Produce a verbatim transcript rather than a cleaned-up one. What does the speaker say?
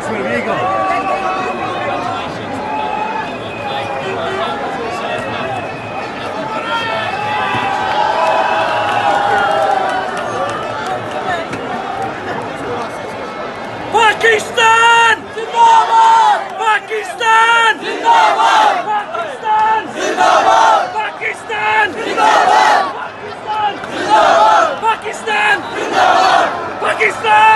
Where have you gone? Pakistan! Zindabad! Pakistan! Zindabad! Pakistan! Zindabad! Pakistan! Zindabad! Pakistan! Zindabad! Pakistan! Zindabad! Pakistan!